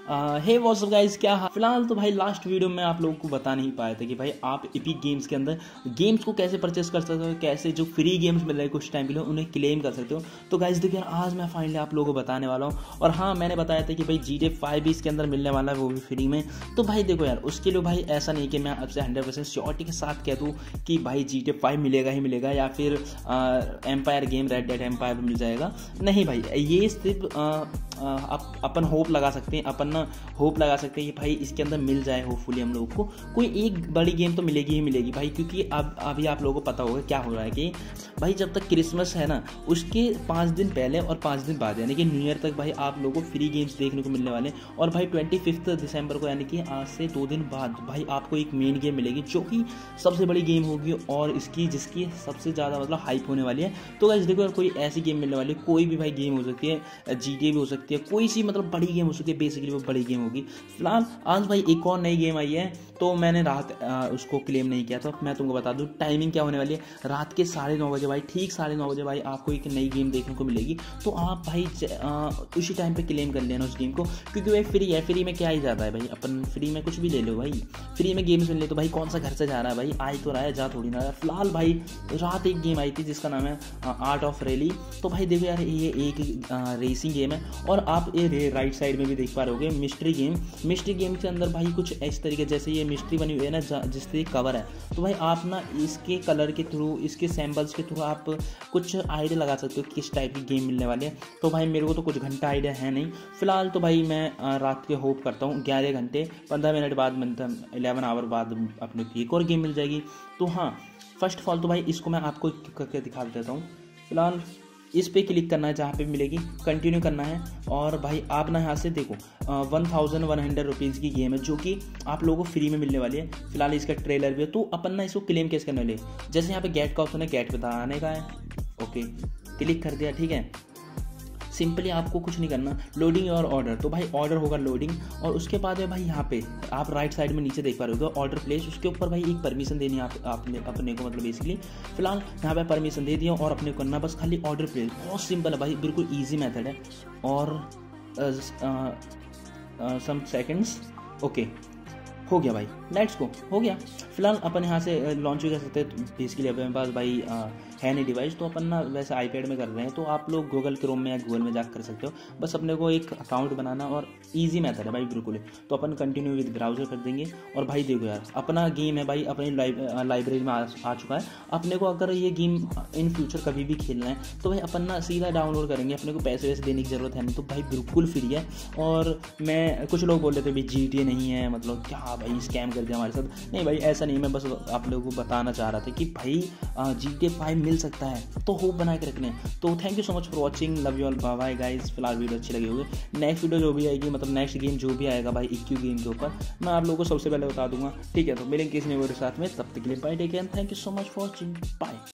हे WhatsApp guys, क्या फिलहाल तो भाई लास्ट वीडियो में आप लोगों को बता नहीं पाया था कि भाई आप एपिक गेम्स के अंदर गेम्स को कैसे परचेस कर सकते हो, कैसे जो फ्री गेम्स मिल रहे हैं कुछ टाइम के लिए उन्हें क्लेम कर सकते हो। तो गाइस देखिए आज मैं फाइनली आप लोगों को बताने वाला हूँ। और हाँ, मैंने बताया था कि भाई GTA 5 भी इसके अंदर मिलने वाला है, वो भी फ्री में। तो भाई देखो यार, उसके लिए भाई ऐसा नहीं कि मैं आपसे 100% श्योरिटी के साथ कह दूँ कि भाई GTA 5 मिलेगा ही मिलेगा या फिर empire game red dead empire मिल जाएगा। नहीं भाई, ये सिर्फ अपन होप लगा सकते हैं, अपन ना होप लगा सकते हैं कि भाई इसके अंदर मिल जाए होपफुली हम लोगों को कोई एक बड़ी गेम तो मिलेगी ही मिलेगी भाई। क्योंकि अब अभी आप लोगों को पता होगा क्या हो रहा है कि भाई जब तक क्रिसमस है ना, उसके 5 दिन पहले और 5 दिन बाद यानी कि न्यू ईयर तक भाई आप लोगों को फ्री गेम्स देखने को मिलने वाले हैं। और भाई 25 दिसंबर को यानी कि आज से 2 दिन बाद भाई आपको एक मेन गेम मिलेगी जो कि सबसे बड़ी गेम होगी और जिसकी सबसे ज़्यादा मतलब हाइप होने वाली है। तो गाइस देखो यार, कोई ऐसी गेम मिलने वाली है, कोई भी भाई गेम हो सकती है, GTA भी हो सकती है, कोई सी मतलब बड़ी गेम हो सकती है, बेसिकली वो बड़ी गेम होगी। फिलहाल आज भाई एक और नई गेम आई है, तो मैंने रात उसको क्लेम नहीं किया था। मैं तुमको बता दूं टाइमिंग क्या होने वाली है। रात के 9:30 बजे भाई, ठीक 9:30 बजे भाई आपको एक नई गेम देखने को मिलेगी। तो आप भाई उसी टाइम पे क्लेम कर लेना उस गेम को, क्योंकि भाई फ्री है। फ्री में क्या ही जाता है भाई, अपन फ्री में कुछ भी ले लो भाई, फ्री में गेम्स मिल ले तो भाई कौन सा घर से जा रहा है भाई, आई तो रहा है, जा थोड़ी ना रहा है। फिलहाल भाई रात एक गेम आई थी जिसका नाम है आर्ट ऑफ रैली। तो भाई देखो यार, ये एक रेसिंग गेम है और आप ये राइट साइड में भी देख पा रहे होगे मिस्ट्री गेम के अंदर भाई कुछ इस तरीके जैसे ये मिस्ट्री बनी हुई है ना, जिससे कवर है। तो भाई आप ना इसके कलर के थ्रू, इसके सैम्पल्स के थ्रू आप कुछ आइडिया लगा सकते हो किस टाइप की गेम मिलने वाली है। तो भाई मेरे को तो कुछ घंटा आइडिया है नहीं फिलहाल। तो भाई मैं रात के होप करता हूँ 11 घंटे 15 मिनट बाद, मतलब 11 आवर बाद अपने को एक और गेम मिल जाएगी। तो हाँ, फर्स्ट ऑफ ऑल तो भाई इसको मैं आपको करके दिखा देता हूँ। फिलहाल इस पे क्लिक करना है जहाँ पे मिलेगी, कंटिन्यू करना है। और भाई आप ना यहाँ से देखो 1100 रुपीज़ की गेम है जो कि आप लोगों को फ्री में मिलने वाली है। फिलहाल इसका ट्रेलर भी है। तो अपन ना इसको क्लेम कैसे करने वाले, जैसे यहाँ पे गेट का ऑप्शन है, गेट पे आने का है, ओके क्लिक कर दिया, ठीक है। सिंपली आपको कुछ नहीं करना, लोडिंग और ऑर्डर। तो भाई ऑर्डर होगा लोडिंग, और उसके बाद है भाई यहाँ पे आप राइट साइड में नीचे देख पा रहे हो ऑर्डर प्लेस। उसके ऊपर भाई एक परमिशन देनी है आपने अपने को, मतलब बेसिकली फिलहाल यहाँ पे परमिशन दे दिया और अपने को करना बस खाली ऑर्डर प्लेस। बहुत सिंपल है भाई, बिल्कुल ईजी मेथड है। और सम सेकेंड्स, ओके हो गया भाई, लेट्स गो, हो गया। फिलहाल अपन यहाँ से लॉन्च भी कर सकते हैं। तो बेसिकली अपने पास भाई है नहीं डिवाइस, तो अपन ना वैसे आईपैड में कर रहे हैं। तो आप लोग गूगल क्रोम में या गूगल में जाकर कर सकते हो, बस अपने को एक अकाउंट बनाना और इजी मेथड है भाई बिल्कुल। तो अपन कंटिन्यू विद ब्राउजर कर देंगे। और भाई देखो यार, अपना गेम है भाई, अपनी लाइब्रेरी में आ चुका है। अपने को अगर ये गेम इन फ्यूचर कभी भी खेलना है तो भाई अपन ना सीधा डाउनलोड करेंगे, अपने को पैसे वैसे देने की ज़रूरत है नहीं। तो भाई बिल्कुल फ्री है। और मैं कुछ लोग बोल रहे थे भाई GTA नहीं है, मतलब क्या भाई स्कैम कर दिया हमारे साथ। नहीं भाई ऐसा नहीं, मैं बस आप लोगों को बताना चाह रहा था कि भाई GTA 5 मिल सकता है, तो होप बना के रखने। तो thank you so much for watching, love you all, bye bye guys. फिलहाल वीडियो अच्छी लगी होगी। नेक्स्ट वीडियो जो भी आएगी, मतलब नेक्स्ट गेम जो भी आएगा भाई EQ गेम के ऊपर, मैं आप लोगों को सबसे पहले बता दूंगा, ठीक है। तो मिलेंगे किसी नए वीडियो के साथ में, तब तक के लिए bye, take care, thank you so much for watching, bye.